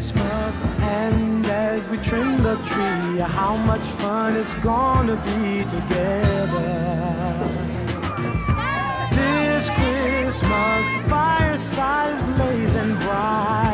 Christmas, and as we trim the tree, how much fun it's gonna be together. This Christmas, the fireside is blazing bright.